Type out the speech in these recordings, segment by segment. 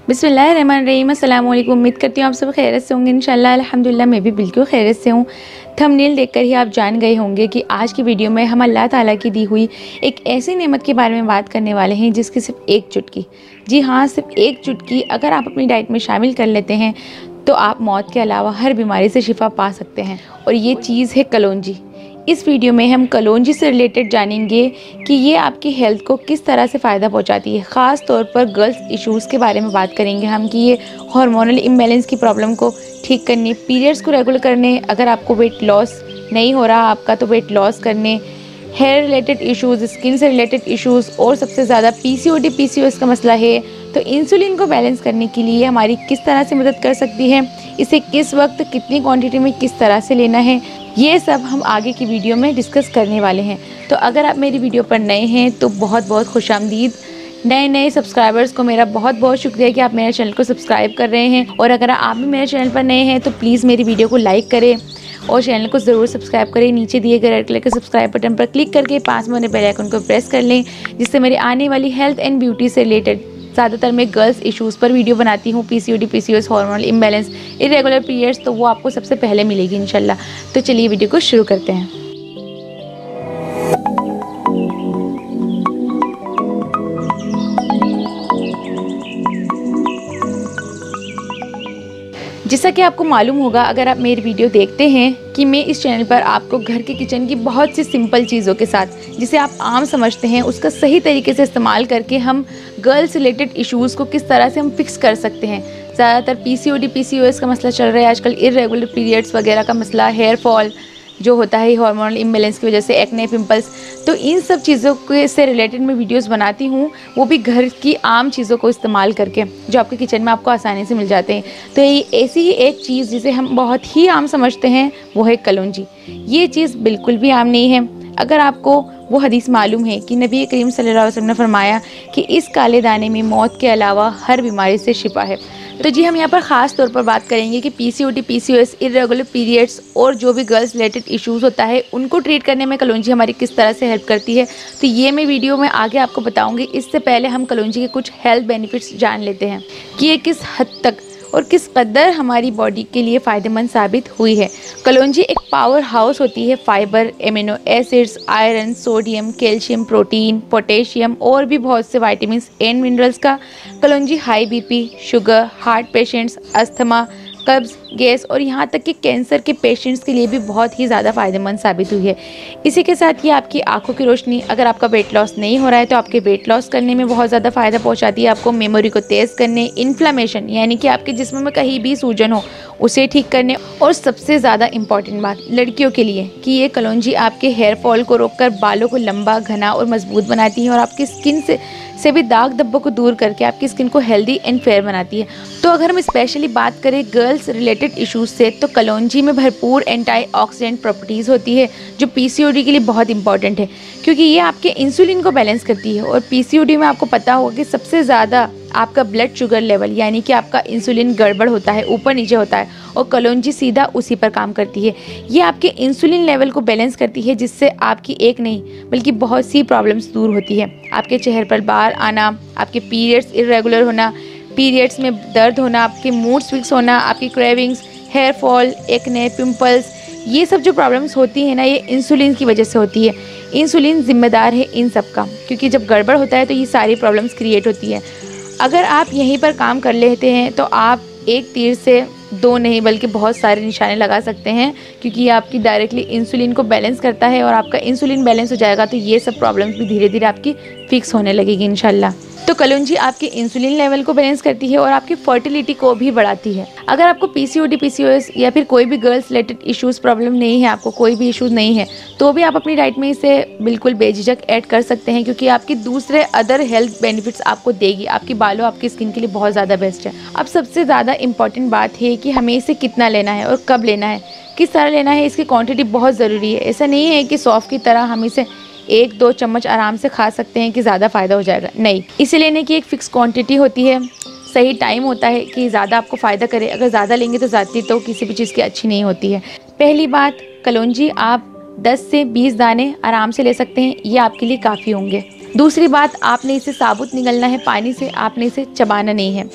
बिस्मिल्लाहिर्रहमानिर्रहीम। अस्सलाम वालेकुम। उम्मीद करती हूँ आप सब खैरियत से होंगे। इंशाल्लाह अल्हम्दुलिल्लाह मैं भी बिल्कुल खैरियत से हूँ। थंबनेल देखकर ही आप जान गए होंगे कि आज की वीडियो में हम अल्लाह ताला की दी हुई एक ऐसी नेमत के बारे में बात करने वाले हैं जिसकी सिर्फ एक चुटकी, जी हाँ सिर्फ एक चुटकी अगर आप अपनी डाइट में शामिल कर लेते हैं तो आप मौत के अलावा हर बीमारी से शिफा पा सकते हैं। और ये चीज़ है कलौंजी। इस वीडियो में हम कलौंजी से रिलेटेड जानेंगे कि ये आपकी हेल्थ को किस तरह से फ़ायदा पहुंचाती है। ख़ास तौर पर गर्ल्स इश्यूज़ के बारे में बात करेंगे हम कि ये हार्मोनल इम्बैलेंस की प्रॉब्लम को ठीक करने, पीरियड्स को रेगुलर करने, अगर आपको वेट लॉस नहीं हो रहा आपका तो वेट लॉस करने, हेयर रिलेटेड इश्यूज़, स्किन से रिलेटेड इश्यूज़ और सबसे ज़्यादा पीसीओडी पीसीओएस का मसला है तो इंसुलिन को बैलेंस करने के लिए हमारी किस तरह से मदद कर सकती है, इसे किस वक्त कितनी क्वांटिटी में किस तरह से लेना है, ये सब हम आगे की वीडियो में डिस्कस करने वाले हैं। तो अगर आप मेरी वीडियो पर नए हैं तो बहुत बहुत खुशामदीद। नए सब्सक्राइबर्स को मेरा बहुत बहुत शुक्रिया कि आप मेरे चैनल को सब्सक्राइब कर रहे हैं। और अगर आप भी मेरे चैनल पर नए हैं तो प्लीज़ मेरी वीडियो को लाइक करें और चैनल को ज़रूर सब्सक्राइब करें। नीचे दिए गए रेड कलर के सब्सक्राइब बटन पर क्लिक करके पास में होने बेल आइकन को प्रेस कर लें, जिससे मेरी आने वाली हेल्थ एंड ब्यूटी से रिलेटेड ज़्यादातर मैं गर्ल्स इश्यूज़ पर वीडियो बनाती हूँ, PCOD PCOS, hormonal imbalance, irregular periods, तो वो आपको सबसे पहले मिलेगी इंशाल्लाह। तो चलिए वीडियो को शुरू करते हैं। जैसा कि आपको मालूम होगा अगर आप मेरी वीडियो देखते हैं कि मैं इस चैनल पर आपको घर के किचन की बहुत सी सिंपल चीज़ों के साथ जिसे आप आम समझते हैं उसका सही तरीके से इस्तेमाल करके हम गर्ल्स रिलेटेड इश्यूज़ को किस तरह से हम फिक्स कर सकते हैं। ज़्यादातर पीसीओडी पीसीओएस का मसला चल रहा है आजकल, इरेगुलर पीरियड्स वगैरह का मसला, हेयर फॉल जो होता है हार्मोनल इम्बैलेंस की वजह से, एक्ने, पिंपल्स, तो इन सब चीज़ों के से रिलेटेड मैं वीडियोस बनाती हूँ, वो भी घर की आम चीज़ों को इस्तेमाल करके जो आपके किचन में आपको आसानी से मिल जाते हैं। तो ये ऐसी ही एक चीज़ जिसे हम बहुत ही आम समझते हैं वो है कलौंजी। ये चीज़ बिल्कुल भी आम नहीं है। अगर आपको वो हदीस मालूम है कि नबी करीम सल्लल्लाहु अलैहि वसल्लम ने फरमाया कि इस काले दाने में मौत के अलावा हर बीमारी से शिफा है। तो जी हम यहाँ पर ख़ास तौर पर बात करेंगे कि पीसीओडी पीसीओएस, इरेगुलर पीरियड्स और जो भी गर्ल्स रिलेटेड इश्यूज़ होता है उनको ट्रीट करने में कलौंजी हमारी किस तरह से हेल्प करती है। तो ये मैं वीडियो में आगे आपको बताऊँगी। इससे पहले हम कलौंजी के कुछ हेल्थ बेनिफिट्स जान लेते हैं कि ये किस हद तक और किस कदर हमारी बॉडी के लिए फ़ायदेमंद साबित हुई है। कलौंजी एक पावर हाउस होती है fibre, amino acids, iron, sodium, calcium, protein, potassium और भी बहुत से विटामिन एंड मिनरल्स का। कलौंजी high BP, sugar, heart patients, asthma, कब्ज़, गैस और यहाँ तक कि कैंसर के पेशेंट्स के लिए भी बहुत ही ज़्यादा फ़ायदेमंद साबित हुई है। इसी के साथ ये आपकी आंखों की रोशनी, अगर आपका वेट लॉस नहीं हो रहा है तो आपके वेट लॉस करने में बहुत ज़्यादा फ़ायदा पहुँचाती है। आपको मेमोरी को तेज़ करने, इन्फ्लेमेशन यानी कि आपके जिस्म में कहीं भी सूजन हो उसे ठीक करने, और सबसे ज़्यादा इम्पॉर्टेंट बात लड़कियों के लिए कि ये कलौंजी आपके हेयर फॉल को रोककर बालों को लंबा, घना और मजबूत बनाती है और आपकी स्किन से भी दाग धब्बों को दूर करके आपकी स्किन को हेल्दी एंड फेयर बनाती है। तो अगर हम स्पेशली बात करें गर्ल्स रिलेटेड इश्यूज से तो कलौंजी में भरपूर एंटीऑक्सीडेंट प्रॉपर्टीज़ होती है जो पीसीओडी के लिए बहुत इंपॉर्टेंट है, क्योंकि ये आपके इंसुलिन को बैलेंस करती है। और पीसीओडी में आपको पता होगा कि सबसे ज़्यादा आपका ब्लड शुगर लेवल यानी कि आपका इंसुलिन गड़बड़ होता है, ऊपर नीचे होता है, और कलौंजी सीधा उसी पर काम करती है। ये आपके इंसुलिन लेवल को बैलेंस करती है जिससे आपकी एक नहीं बल्कि बहुत सी प्रॉब्लम्स दूर होती है। आपके चेहरे पर बाल आना, आपके पीरियड्स इरेगुलर होना, पीरियड्स में दर्द होना, आपके मूड स्विंग्स होना, आपकी cravings, hair fall, acne, pimples, ये सब जो प्रॉब्लम्स होती हैं ना ये इंसुलिन की वजह से होती है। इंसुलिन जिम्मेदार है इन सब का, क्योंकि जब गड़बड़ होता है तो ये सारी प्रॉब्लम्स क्रिएट होती है। अगर आप यहीं पर काम कर लेते हैं तो आप एक तीर से दो नहीं बल्कि बहुत सारे निशाने लगा सकते हैं, क्योंकि ये आपकी डायरेक्टली इंसुलिन को बैलेंस करता है और आपका इंसुलिन बैलेंस हो जाएगा तो ये सब प्रॉब्लम्स भी धीरे धीरे आपकी फिक्स होने लगेगी इंशाल्लाह। तो कलौंजी आपके इंसुलिन लेवल को बैलेंस करती है और आपकी फर्टिलिटी को भी बढ़ाती है। अगर आपको पीसीओडी पीसीओएस या फिर कोई भी गर्ल्स रिलेटेड इश्यूज़ प्रॉब्लम नहीं है, आपको कोई भी इश्यूज़ नहीं है, तो भी आप अपनी डाइट में इसे बिल्कुल बेझिझक ऐड कर सकते हैं, क्योंकि आपकी दूसरे अदर हेल्थ बेनिफिट्स आपको देगी। आपकी बालों, आपकी स्किन के लिए बहुत ज़्यादा बेस्ट है। अब सबसे ज़्यादा इंपॉर्टेंट बात है कि हमें इसे कितना लेना है और कब लेना है, किस तरह लेना है, इसकी क्वान्टिटी बहुत ज़रूरी है। ऐसा नहीं है कि सौंफ की तरह हम इसे 1-2 चम्मच आराम से खा सकते हैं कि ज़्यादा फ़ायदा हो जाएगा, नहीं। इसे लेने की एक फ़िक्स क्वांटिटी होती है, सही टाइम होता है कि ज़्यादा आपको फ़ायदा करे। अगर ज़्यादा लेंगे तो ज़्यादा तो किसी भी चीज़ की अच्छी नहीं होती है। पहली बात, कलौंजी आप 10 से 20 दाने आराम से ले सकते हैं, ये आपके लिए काफ़ी होंगे। दूसरी बात, आपने इसे साबुत निगलना है पानी से, आपने इसे चबाना नहीं है।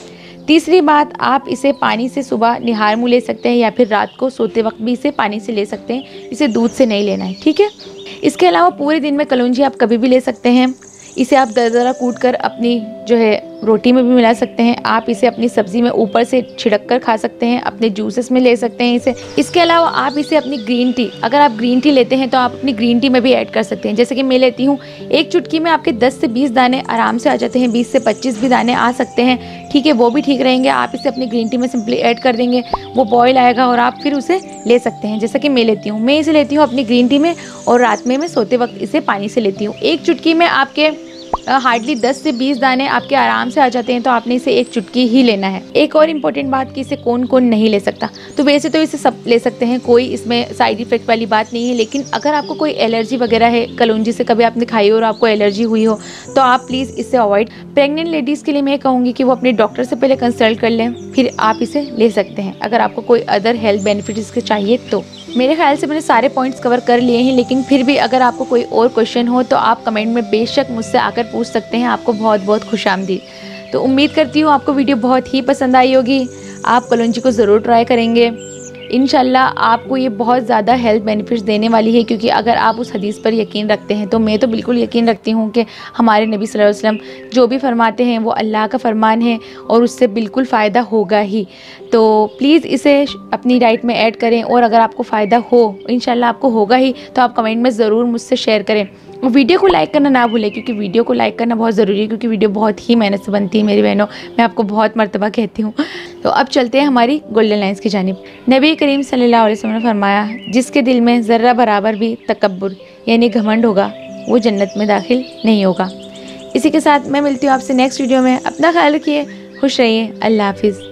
तीसरी बात, आप इसे पानी से सुबह निहार मुँह ले सकते हैं या फिर रात को सोते वक्त भी इसे पानी से ले सकते हैं। इसे दूध से नहीं लेना है, ठीक है। इसके अलावा पूरे दिन में कलौंजी आप कभी भी ले सकते हैं। इसे आप दरदरा कूट कर अपनी जो है रोटी में भी मिला सकते हैं। आप इसे अपनी सब्ज़ी में ऊपर से छिड़क कर खा सकते हैं, अपने जूसेस में ले सकते हैं इसे। इसके अलावा आप इसे अपनी ग्रीन टी, अगर आप ग्रीन टी लेते हैं तो आप अपनी ग्रीन टी में भी ऐड कर सकते हैं। जैसे कि मैं लेती हूँ, एक चुटकी में आपके 10 से 20 दाने आराम से आ जाते हैं, 20 से 25 भी दाने आ सकते हैं, ठीक है, वो भी ठीक रहेंगे। आप इसे अपनी ग्रीन टी में सिंपली ऐड कर देंगे, वो बॉयल आएगा और आप फिर उसे ले सकते हैं। जैसा कि मैं लेती हूँ, मैं इसे लेती हूँ अपनी ग्रीन टी में और रात में मैं सोते वक्त इसे पानी से लेती हूँ। एक चुटकी में आपके हार्डली 10 से 20 दाने आपके आराम से आ जाते हैं, तो आपने इसे एक चुटकी ही लेना है। एक और इम्पोर्टेंट बात कि इसे कौन कौन नहीं ले सकता, तो वैसे तो इसे सब ले सकते हैं, कोई इसमें साइड इफेक्ट वाली बात नहीं है। लेकिन अगर आपको कोई एलर्जी वगैरह है, कलौंजी से कभी आपने खाई हो और आपको एलर्जी हुई हो, तो आप प्लीज़ इसे अवॉइड। प्रेग्नेंट लेडीज़ के लिए मैं कहूँगी कि वो अपने डॉक्टर से पहले कंसल्ट कर लें, फिर आप इसे ले सकते हैं अगर आपको कोई अदर हेल्थ बेनिफिट इसके चाहिए तो। मेरे ख्याल से मैंने सारे पॉइंट्स कवर कर लिए हैं, लेकिन फिर भी अगर आपको कोई और क्वेश्चन हो तो आप कमेंट में बेशक मुझसे आकर पूछ सकते हैं। आपको बहुत बहुत खुशामदीद। तो उम्मीद करती हूँ आपको वीडियो बहुत ही पसंद आई होगी। आप कलौंजी को ज़रूर ट्राई करेंगे, इंशाल्लाह आपको ये बहुत ज़्यादा हेल्थ बेनिफिट्स देने वाली है। क्योंकि अगर आप उस हदीस पर यकीन रखते हैं, तो मैं तो बिल्कुल यकीन रखती हूँ कि हमारे नबी सल्लल्लाहु अलैहि वसल्लम जो भी फरमाते हैं वो अल्लाह का फरमान है और उससे बिल्कुल फ़ायदा होगा ही। तो प्लीज़ इसे अपनी डाइट में ऐड करें, और अगर आपको फ़ायदा हो, इंशाल्लाह आपको होगा ही, तो आप कमेंट में ज़रूर मुझसे शेयर करें। और वीडियो को लाइक करना ना भूलें, क्योंकि वीडियो को लाइक करना बहुत ज़रूरी है, क्योंकि वीडियो बहुत ही मेहनत से बनती है मेरी बहनों, मैं आपको बहुत मर्तबा कहती हूँ। तो अब चलते हैं हमारी गोल्डन लाइन्स की जानिब। नबी करीम सल्लल्लाहु अलैहि वसल्लम ने फरमाया, जिसके दिल में ज़र्रा बराबर भी तकब्बुर यानी घमंड होगा, वो जन्नत में दाखिल नहीं होगा। इसी के साथ मैं मिलती हूँ आपसे नेक्स्ट वीडियो में। अपना ख्याल रखिए, खुश रहिए, अल्लाह हाफिज़।